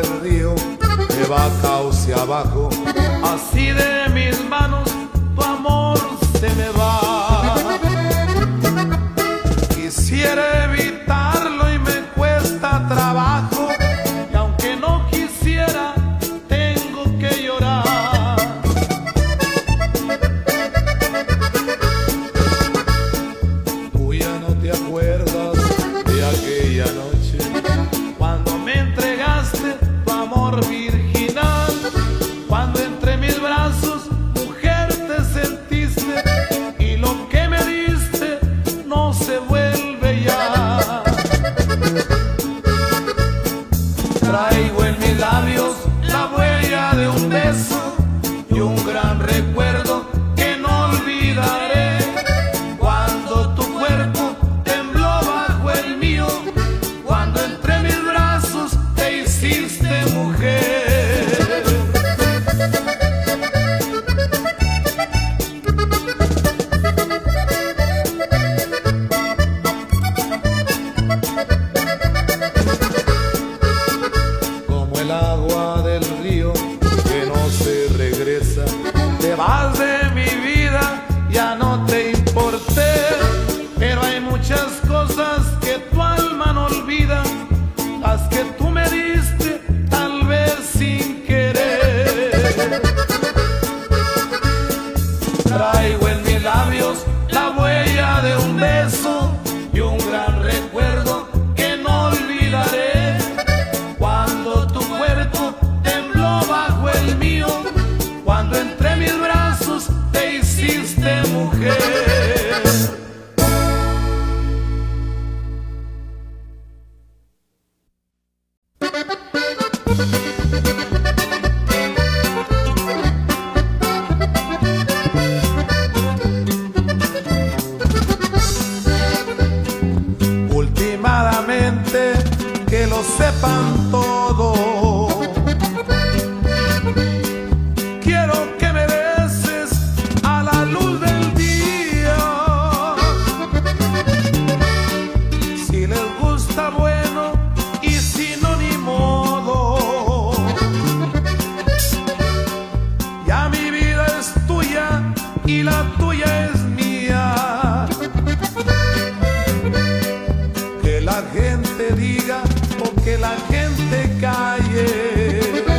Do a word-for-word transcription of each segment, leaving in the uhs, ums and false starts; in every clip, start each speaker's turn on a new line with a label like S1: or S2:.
S1: del río que va cauce abajo,
S2: así de mis manos tu amor se me va. Quisiera evitarlo y me cuesta trabajo, y aunque no quisiera tengo que llorar.
S1: Tú ya no te acuerdas de aquella noche
S2: cuando me entregaste tu amor virginal, cuando entre mis brazos mujer te sentiste, y lo que me diste no se vuelve ya. Traigo en mis labios la huella de un beso y un gran recuerdo que no olvidaré, cuando tu cuerpo tembló bajo el mío, cuando entre mis brazos te hiciste mujer.
S1: como el agua del río que no se regresa.
S2: Te vas de mi vida, ya no te importé, pero hay muchas cosas que tu alma no olvida, las que tú me diste tal vez sin querer. Traigo en mis labios la huella de un beso y un gran recuerdo que no olvidaré, cuando tu cuerpo tembló bajo el mío, cuando entre mis brazos te hiciste mujer. Últimamente que lo sepan todo, quiero que me beses a la luz del día. Si les gusta, bueno, y si no, ni modo. Ya mi vida es tuya y la tuya es mía. Que la gente diga o que la gente calle,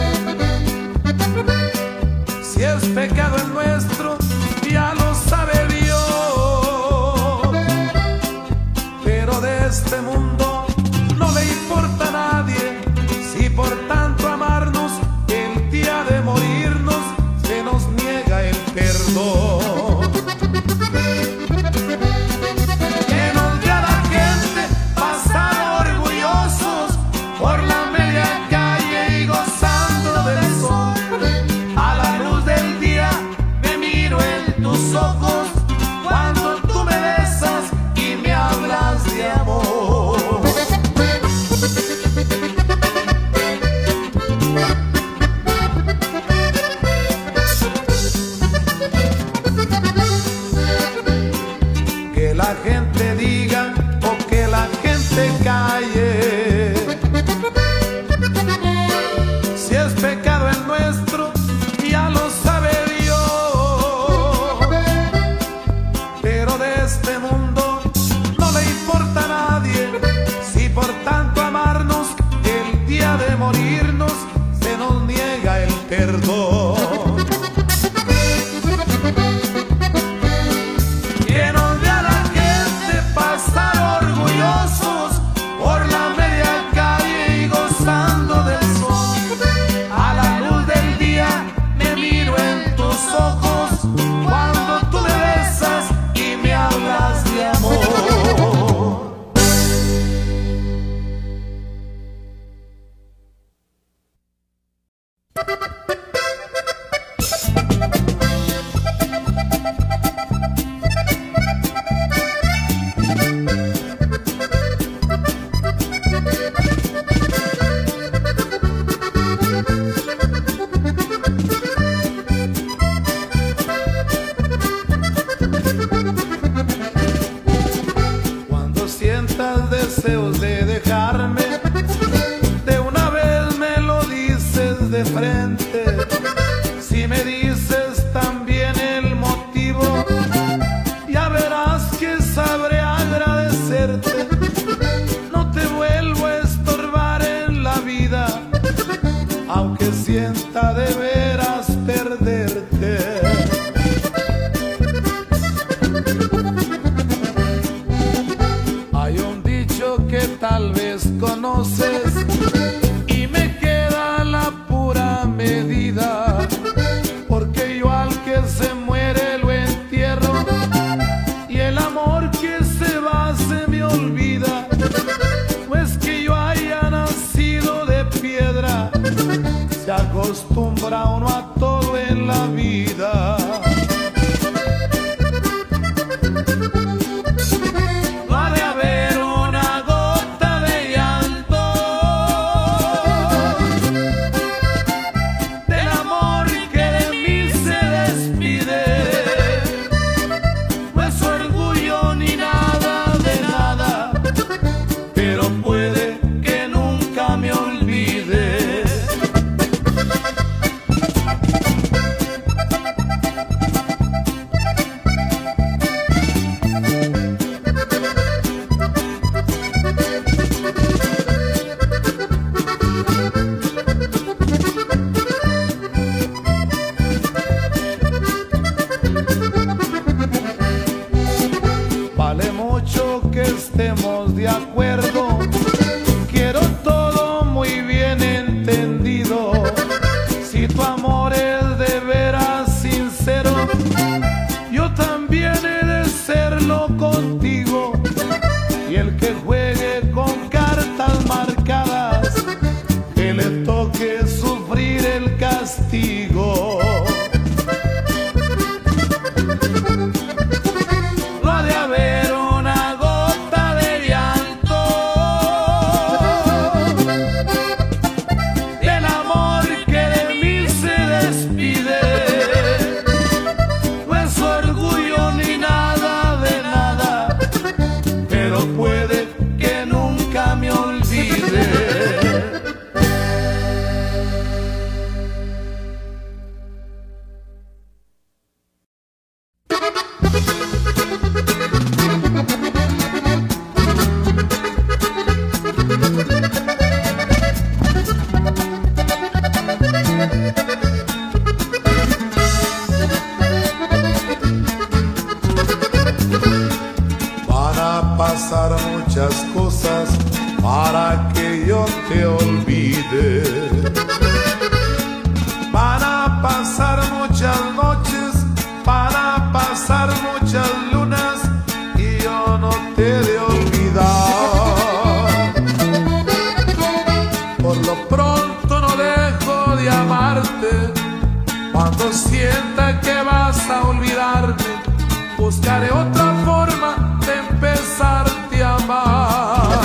S2: si es pecado el nuestro ya lo sabe Dios, pero de este mundo no le importa a nadie, si por tanto amarnos el día de morirnos se nos niega el perdón. Que nos dé a la gente pasar orgullosos por la media calle y gozando del sol. A la luz del día me miro en tus ojos cuando tú me besas y me hablas de amor. Que la gente diga o que la gente calle, si es pecado el nuestro ya lo sabe Dios, pero de este mundo no le importa a nadie, si por tanto amarnos el día de morirnos se nos de frente, si me dices también el motivo, ya verás que sabré agradecerte. No te vuelvo a estorbar en la vida, aunque sienta de veras perderte. Hay un dicho que tal vez conoces y me queda la pura medida, porque yo al que se muere lo entierro y el amor que se va se me olvida. No es que yo haya nacido de piedra, se acostumbra uno a todo en la vida. No ha de haber una gota de llanto del amor que de mí se despide. No es orgullo ni nada de nada, pero puede que nunca me olvide. Vale mucho que estemos de acuerdo, quiero todo muy bien entendido. Si tu amor es de veras sincero, yo también he de serlo contigo. Y el que juegue con cartas marcadas, que le toque sufrir el castigo. No ha de haber una gota de llanto del amor que de mí se despide. No es orgullo ni nada de nada, pero puede que nunca me olvide. Van a pasar muchas cosas para que yo te olvide. Van a pasar muchas noches, van a pasar muchas lunas y yo no te he de olvidar. Por lo pronto no dejo de amarte. Cuando sienta que vas a olvidarme, buscaré otra forma de empezarte a amar.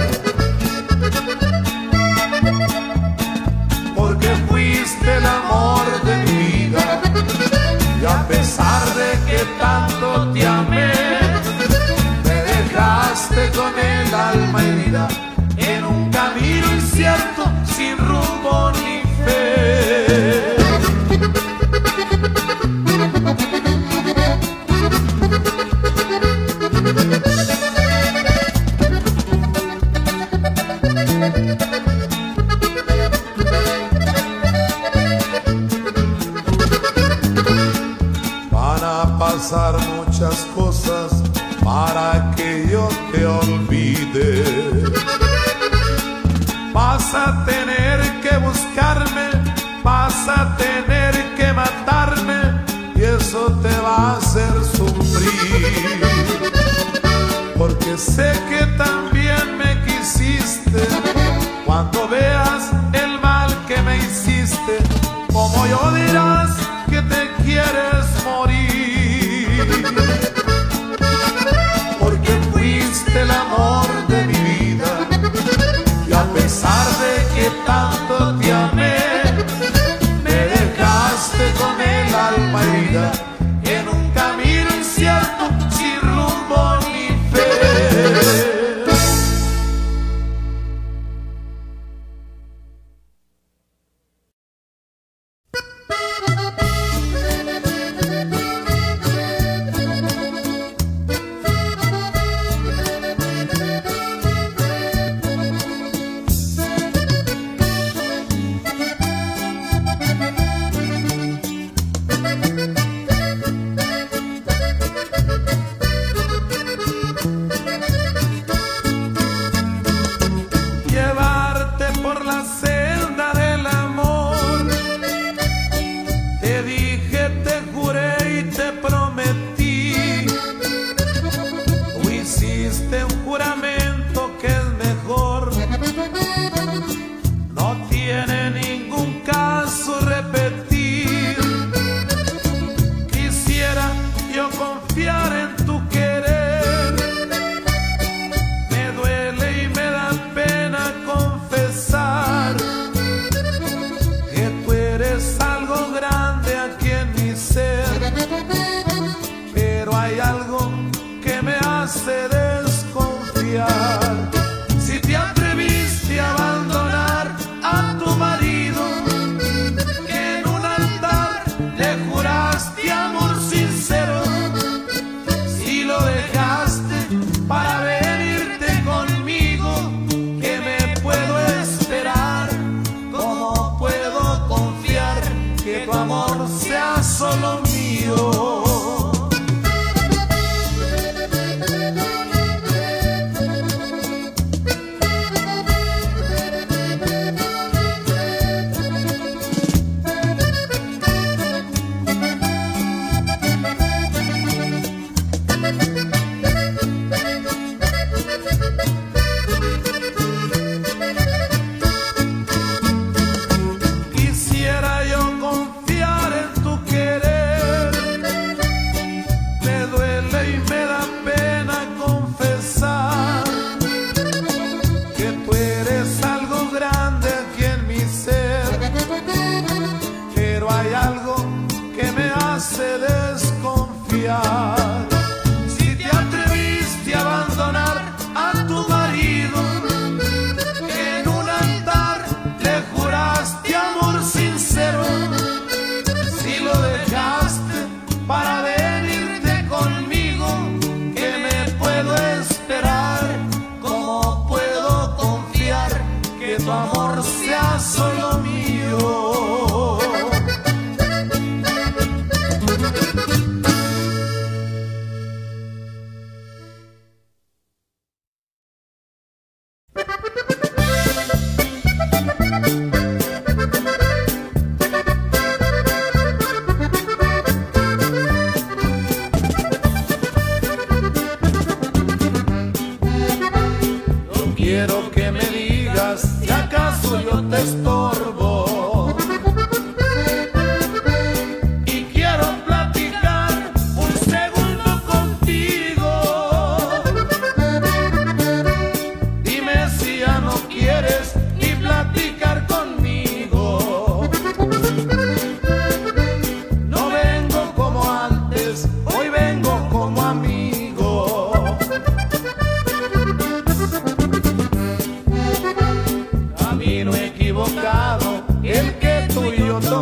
S2: Porque fuiste el amor de mi vida, y a pesar de que tanto te amé, me dejaste con el alma herida en un camino incierto, sin rumbo ni fe. Van a pasar muchas cosas para que yo te olvide. Vas a tener que buscarme, vas a tener que matarme, y eso te va a hacer sufrir. Porque sé que también me quisiste. Cuando veas el mal que me hiciste, como yo dirás que te quieres morir. Porque fuiste el amor de mi vida, y a pesar de que tanto te amé, me dejaste con el alma herida en un camino incierto, sin rumbo ni fe.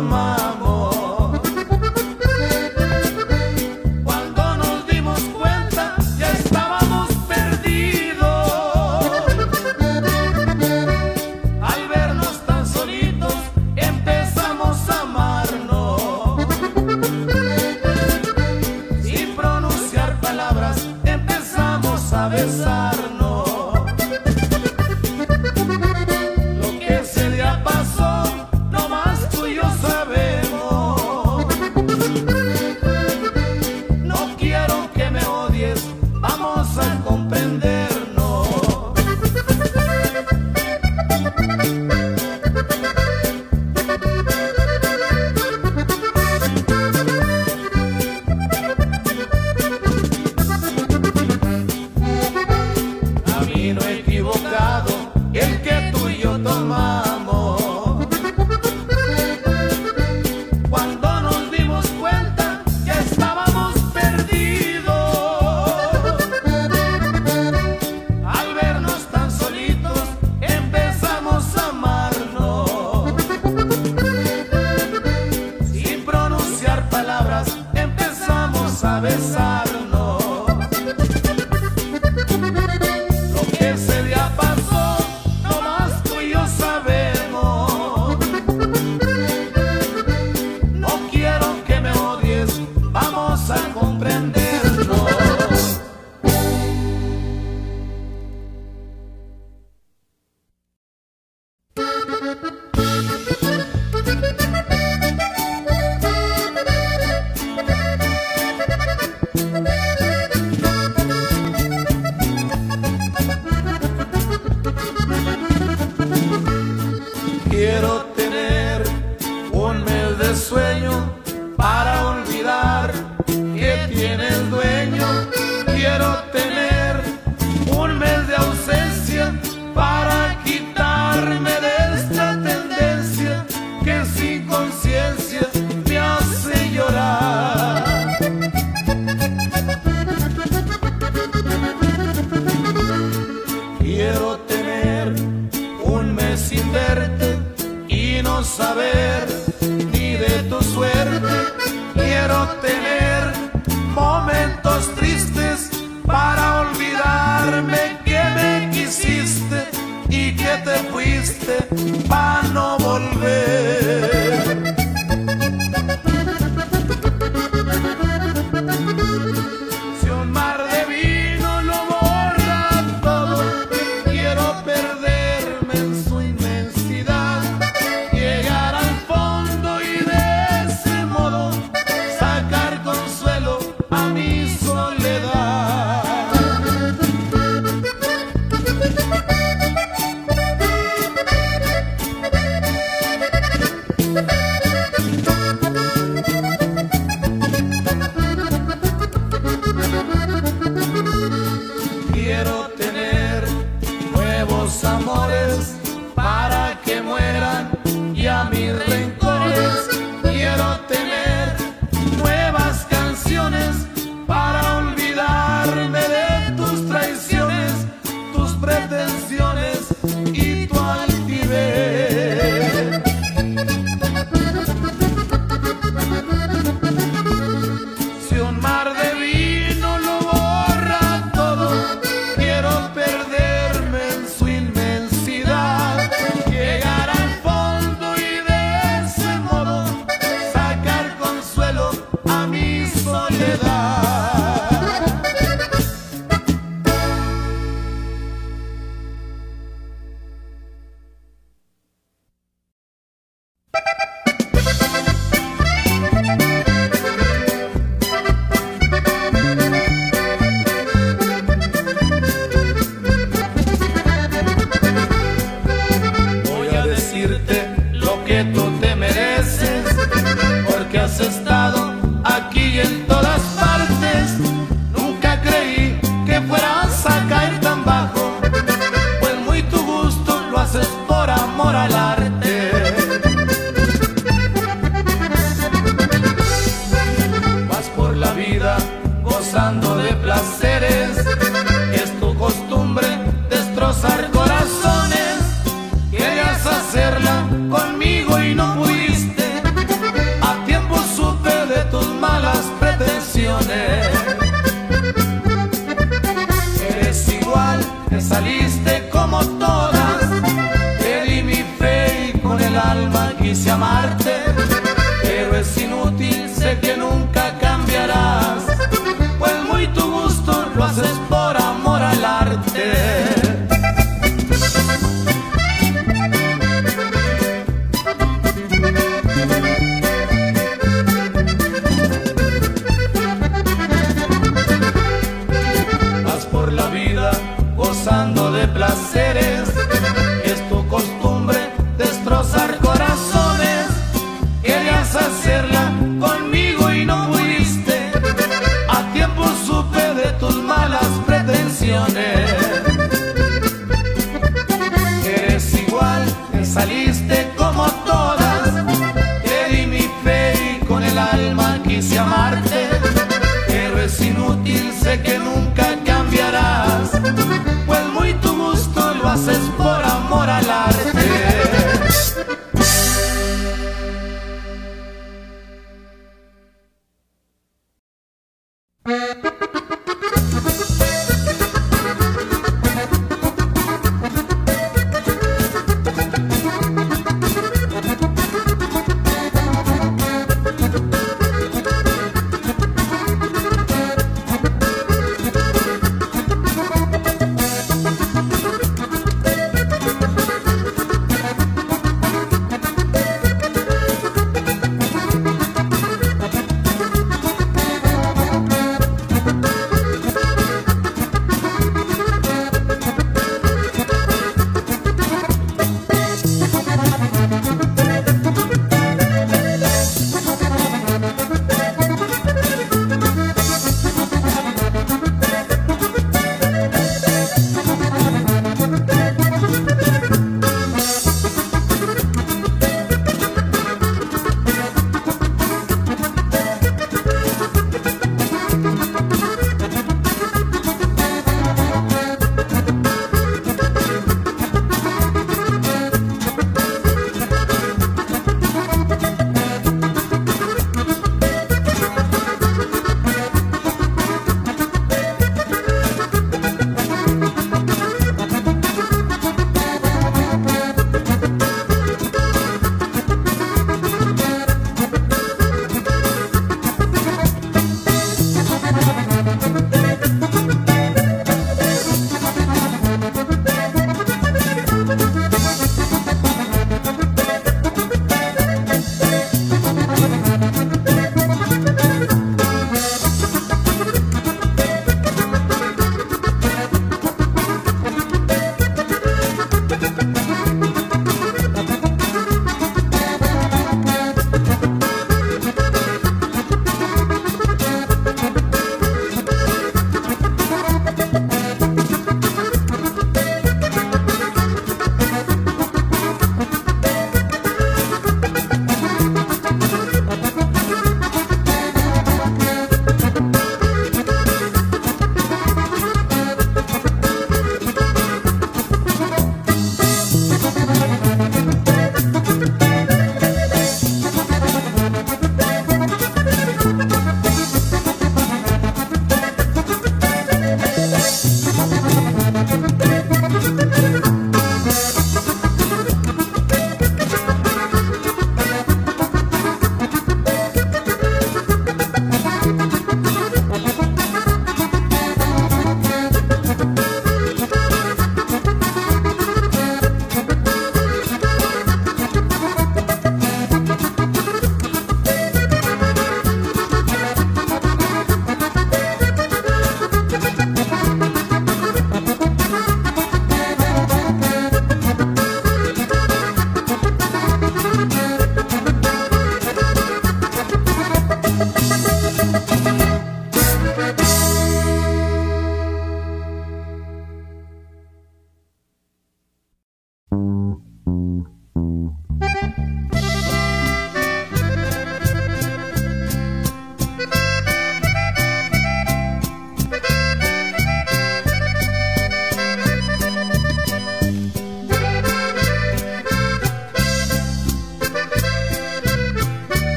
S2: tomamos. Cuando nos dimos cuenta ya estábamos perdidos. Al vernos tan solitos empezamos a amarnos. Sin pronunciar palabras empezamos a besarnos. Lo que ese día pasó, nomás tú y yo sabemos. No quiero que me odies, vamos a comprendernos. Camino equivocado el que tú y yo tomamos. Cuando nos dimos cuenta ya estábamos perdidos. Al vernos tan solitos empezamos a amarnos. Sin pronunciar palabras empezamos a besarnos. Lo que ese día pasó, nomás tú y yo sabemos. No quiero que me odies, vamos a comprendernos. Quiero tener un mes de sueño para olvidar que tienes dueño. Quiero tener un mes de ausencia para quitarme de esta tendencia que sin conciencia me hace llorar. Quiero tener un mes sin verte y no saber ni de tu suerte. Quiero tener momentos tristes para olvidarme que me quisiste y que te fuiste para no volver. Si un mar de vino lo borra todo, quiero perderme en su inmensidad, llegar al fondo y de ese modo sacar consuelo a mi soledad. Quiero tener nuevos amores para que mueran ya mis rencores. Quiero tener nuevas canciones para olvidarme de tus traiciones, tus pretensiones y tu altivez. Si un mar de vino lo borra todo, quiero perderme en su inmensidad, llegar al fondo y de ese modo sacar consuelo a mi soledad. Voy a decirte lo que tú te mereces, porque has estado aquí y en todas partes. Nunca creí que fueras a caer tan bajo, pues muy tu gusto lo haces por amor al arte. Vas por la vida gozando de placeres, es tu costumbre destrozar corazones. Querías hacerla conmigo y no pudiste. vida quise amarte, pero es inútil, sé que nunca cambiarás, pues muy tu gusto lo haces por amor al arte. Vas por la vida gozando de placeres, es tu costumbre destrozar corazones. Querías hacerla conmigo y no pude.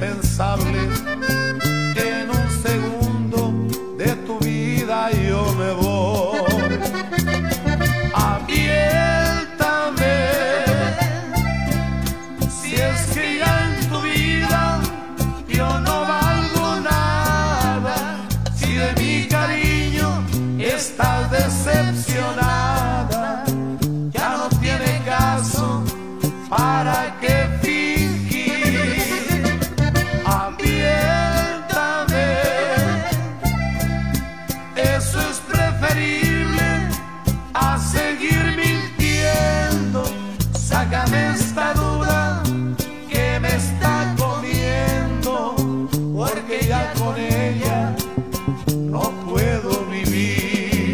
S2: indispensable que en un segundo de tu vida yo me voy. Aviéntame si es que ya en tu vida yo no valgo nada, si de mi cariño estás decepcionada, ya no tiene caso para que fingir. Aviéntame, eso es preferible a seguir mintiendo. Sácame esta duda que me está comiendo, porque ya con ella no puedo vivir.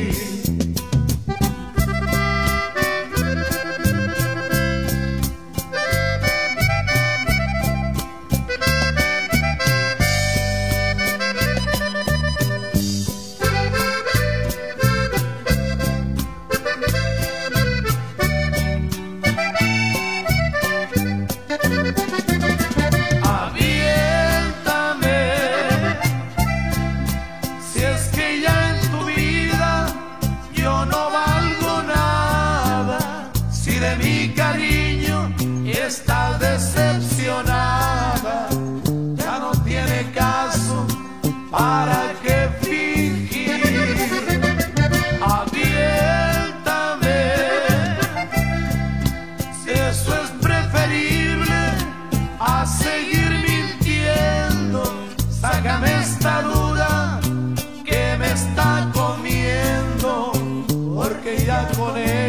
S2: De mi cariño estás decepcionada, ya no tiene caso para que fingir. Aviéntame, eso es preferible a seguir mintiendo. Sácame esta duda que me está comiendo, porque ya con él